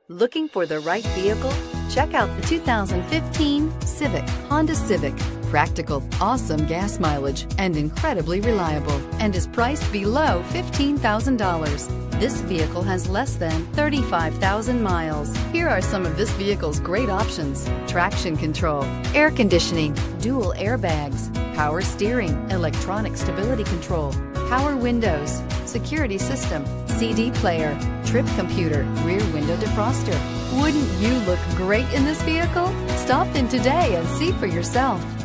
Looking for the right vehicle? Check out the 2015 Honda Civic. Practical, awesome gas mileage, and incredibly reliable, and is priced below $15,000. This vehicle has less than 35,000 miles. Here are some of this vehicle's great options: traction control, air conditioning, dual airbags, power steering, electronic stability control, power windows, security system, CD player, trip computer, rear window defroster. Wouldn't you look great in this vehicle? Stop in today and see for yourself.